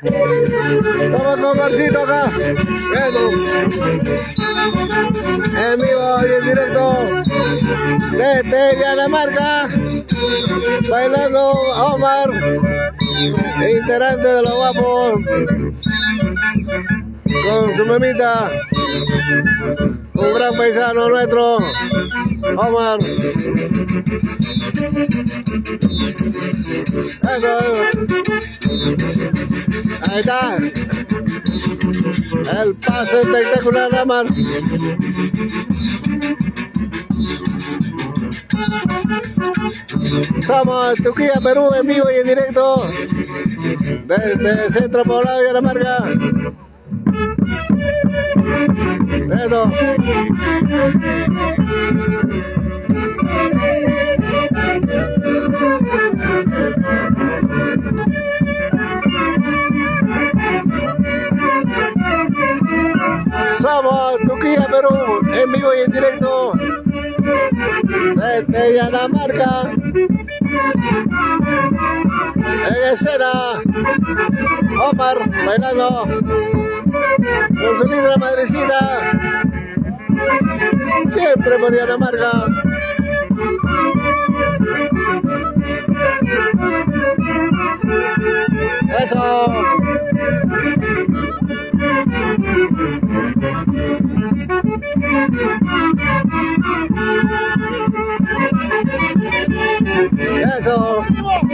Toma con Marcito acá. Eso. En vivo y en directo. Desde Dinamarca. Bailando Omar. Integrante de los guapos. Con su mamita. Un gran paisano nuestro. Omar. Eso. Ahí está. El pase espectacular de Omar. Somos Turquía, Perú, en vivo y en directo desde el Centro Poblado de Dinamarca. Eso. Somos Turquía, Perú, en vivo y en directo desde Dinamarca. En escena, Omar bailando con su linda madrecita, siempre por Dinamarca. Eso. Eso.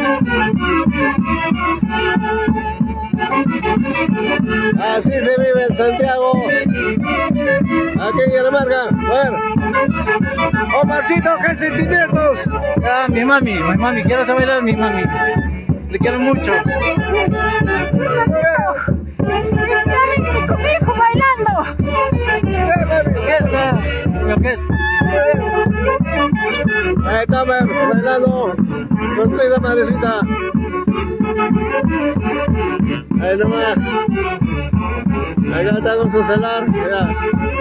Así se vive en Santiago. Aquí en Dinamarca. Bueno. Omarcito, ¿qué sentimientos? Ah, mi mami, quiero saber a mi mami. Le quiero mucho. Sí, mamito. Es mami, viene con mi hijo bailando. Mi orquesta. Ahí está, bailando con tu madrecita. Ahí nomás. Acá está con su celular. Mira.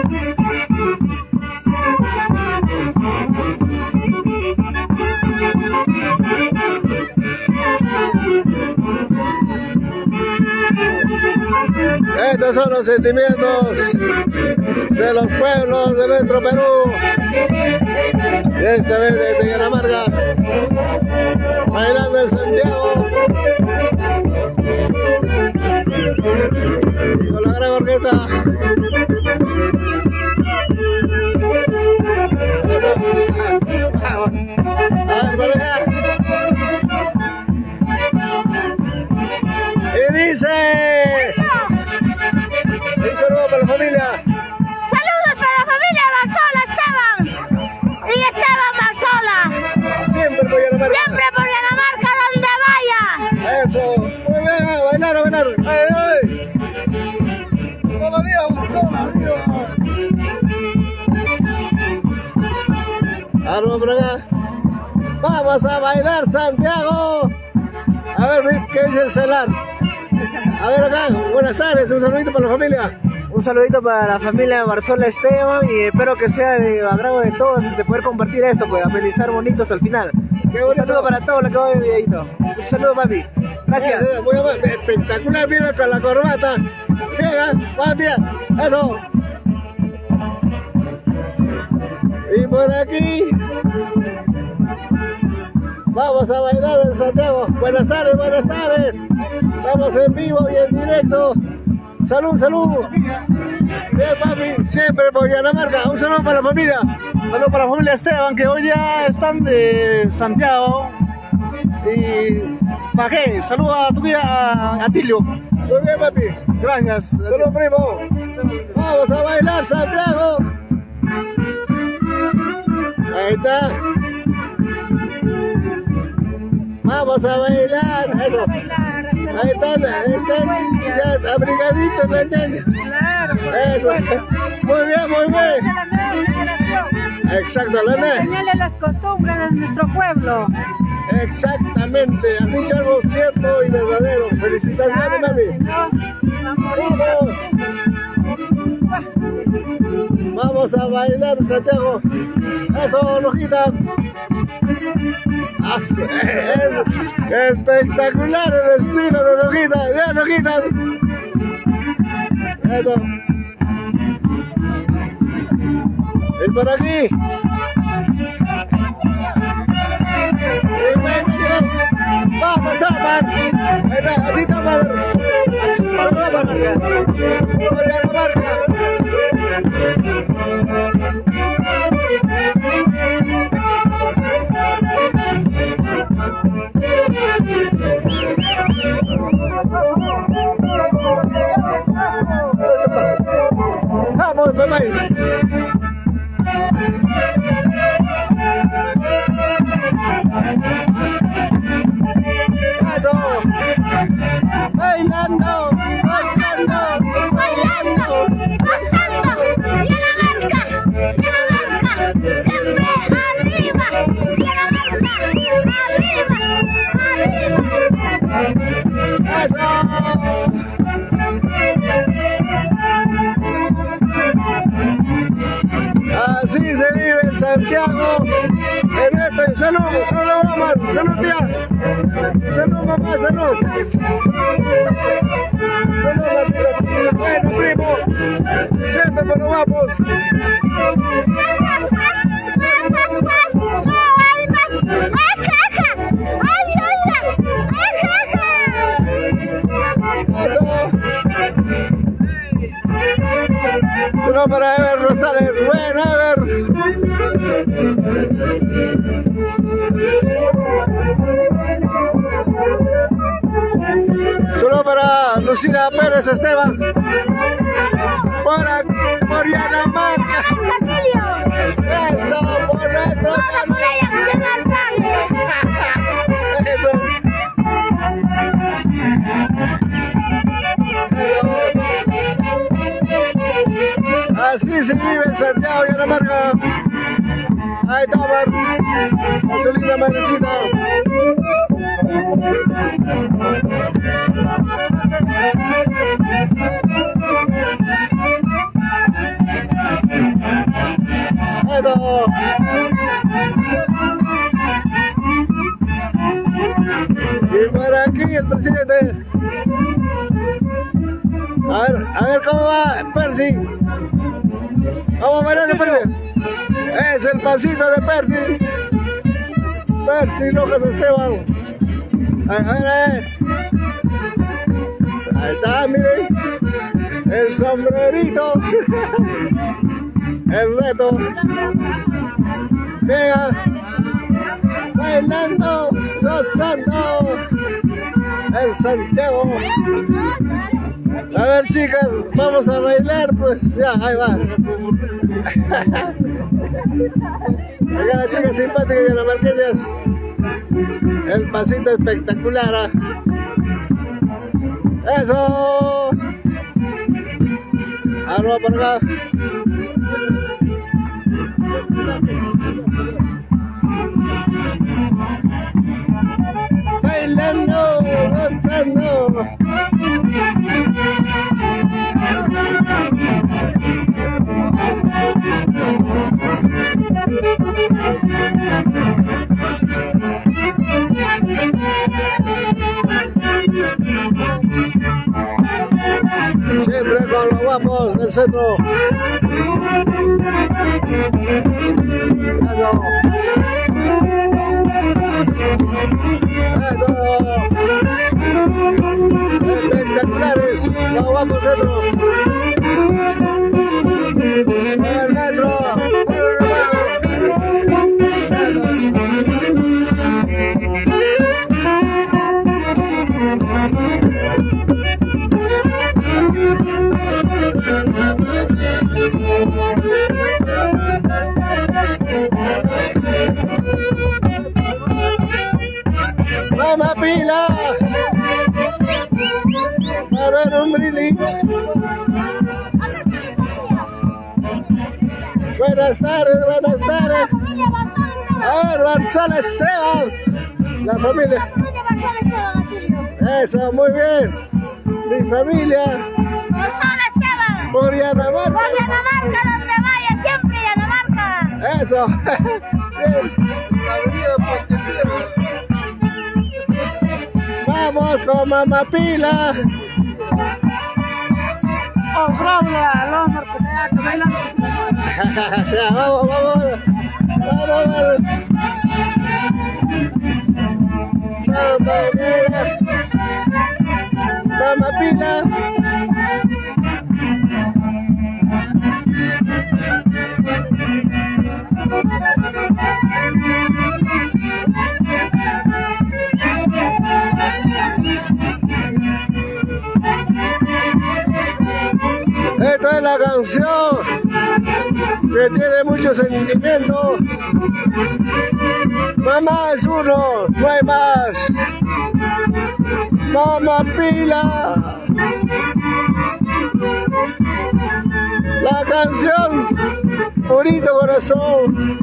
Estos son los sentimientos de los pueblos de nuestro Perú. Y esta vez desde Dinamarca, bailando en Santiago, con la gran orquesta. A ver, por acá. Y dice... Un saludo para la familia. Saludos para la familia Marzola, Esteban. Y Esteban Marzola. Siempre por Dinamarca. Siempre por Dinamarca, donde vaya. Eso. Muy bien, a bailar, a bailar. ¡Ay, ay! ¡Solo viva, Marzola, viva! Arma por acá. Vamos a bailar, Santiago. A ver, ¿qué dice el celular? A ver acá, buenas tardes, un saludito para la familia. Un saludito para la familia de Marzola Esteban y espero que sea de agrado de todos poder compartir esto, pues amenizar bonito hasta el final. Un saludo para todos los que van a ver el videito. Un saludo, papi. Gracias. Espectacular, mira con la corbata. Llega, buen día. Eso. Y por aquí vamos a bailar en Santiago. Buenas tardes, buenas tardes. Estamos en vivo y en directo. Salud, salud. Bien, papi, siempre por Dinamarca. Un saludo para la familia. Un saludo para la familia Esteban, que hoy ya están de Santiago. Y ¿para qué? Saludo a tu guía, a Tilio. Muy bien, papi. Gracias. Salud, primo. Vamos a bailar, Santiago. Ahí está. Vamos a bailar. Eso. Ahí están ya abrigaditos la ñaña. Claro. Eso. Muy bien, muy bien. Exacto, Lene. Enseñarle las costumbres de nuestro pueblo. Exactamente. Has dicho algo cierto y verdadero. Felicitaciones, mami. Vamos. Vamos a bailar, Santiago. Eso, Lojitas. Es espectacular el estilo de Lojitas. Bien, Lojitas. Eso. Y por aquí. Vamos, Amar. Así estamos. Vamos, bebé. Bailando, gozando, bailando, gozando, Dinamarca, siempre arriba, Dinamarca, arriba. Así se vive en Santiago. En esto, salud, salud, mamá, salud, tía. Salud, mamá, salud. Bueno, primo, siempre cuando vamos. Solo para Ever Rosales, bueno, Ever. Solo para Lucina Pérez Esteban. Por Dinamarca. Eso, por eso. Eso. Así se vive en Santiago, Dinamarca. Ahí está, su linda madrecita. Eso. Y por aquí el presidente. A ver cómo va Percy. Vamos a bailar de Percy. Es el pasito de Percy. Percy Rojas Esteban. A ver. Ahí está, miren. El sombrerito. El reto. Venga. Bailando, gozando. El Santiago. A ver, chicas, vamos a bailar, pues ya, ahí va. Acá las chicas simpáticas y dinamarqueñas. El pasito espectacular. Eso. Ahora va por acá. Bailando, gozando. Siempre con los guapos del centro. Eso. Eso. Espectaculares, los guapos del centro. El metro. Mamá Pila, a ver un brindis. Buenas tardes, buenas tardes. A ver, Barzola Esteban, la familia. Eso, muy bien. Mi familia. Barzola Esteban. Por Dinamarca. Por Dinamarca, donde vayas. Eso. Vamos con Mamá Pila. Oh, bravo, Lomar, que bailando. Ya, vamos. Mamá Pila. Esta es la canción que tiene mucho sentimiento. Mamá es uno, no hay más. Mamá Pila. La canción, bonito corazón.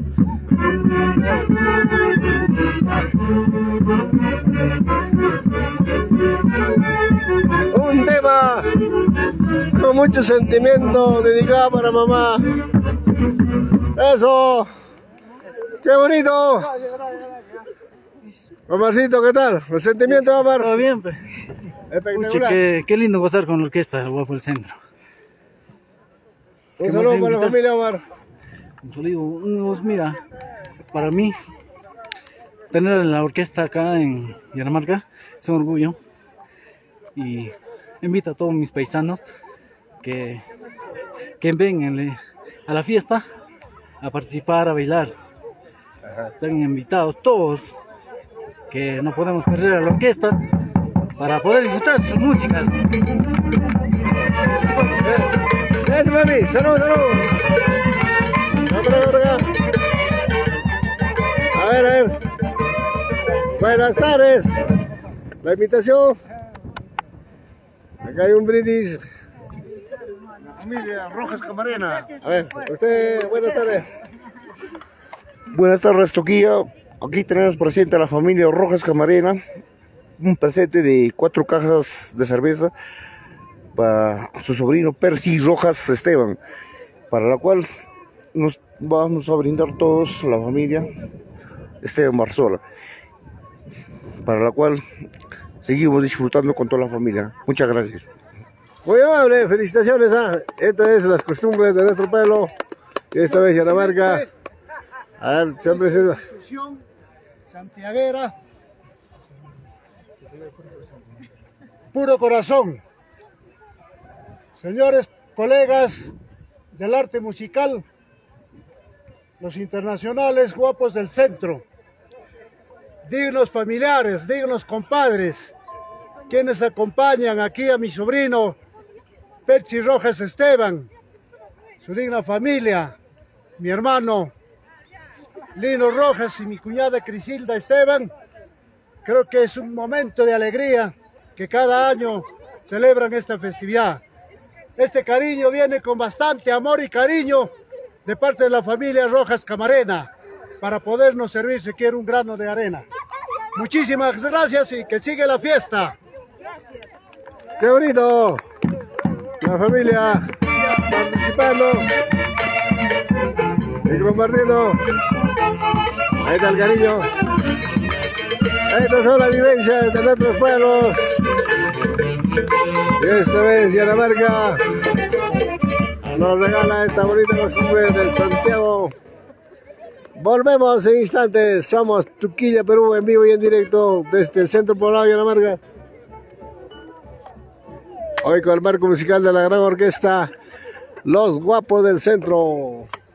Un tema con mucho sentimiento dedicado para mamá. Eso. ¡Qué bonito! Omarcito, ¿qué tal? ¿El sentimiento, Omar? Todo bien, pues. Espectacular. Pucha, qué lindo gozar con la orquesta, Guapo del Centro. Un saludo para la familia, Omar. Un saludo, mira, para mí, tener la orquesta acá en Yanamarca es un orgullo. Y invito a todos mis paisanos que vengan a la fiesta a participar, a bailar. Están invitados todos, que no podemos perder a la orquesta para poder disfrutar sus músicas. Mami, salud. A ver. Buenas tardes. La invitación. Acá hay un brindis. La familia Rojas Camarena. A ver, usted, buenas tardes. Buenas tardes, Toquilla. Aquí tenemos presente a la familia Rojas Camarena. Un presente de 4 cajas de cerveza para su sobrino Percy Rojas Esteban, para la cual nos vamos a brindar todos, la familia Esteban Barzola, para la cual seguimos disfrutando con toda la familia. Muchas gracias. Muy amable, felicitaciones. Estas es las costumbres de nuestro pueblo. Y esta vez Yanamarca. A ver, siempre se... Santiaguera. Puro corazón. Señores colegas del arte musical, los internacionales guapos del centro, dignos familiares, dignos compadres, quienes acompañan aquí a mi sobrino Percy Rojas Esteban, su digna familia, mi hermano Lino Rojas y mi cuñada Crisilda Esteban. Creo que es un momento de alegría que cada año celebran esta festividad. Este cariño viene con bastante amor y cariño de parte de la familia Rojas Camarena. Para podernos servir se quiere un grano de arena. Muchísimas gracias y que siga la fiesta. ¡Qué bonito! La familia participando y compartiendo. Ahí está el cariño. Estas son las vivencias de nuestros pueblos. Y esta vez Yanamarca nos regala esta bonita costumbre del Santiago. Volvemos en instantes. Somos Tuquilla, Perú, en vivo y en directo desde el Centro Poblado de Yanamarca. Hoy con el marco musical de la gran orquesta Los Guapos del Centro.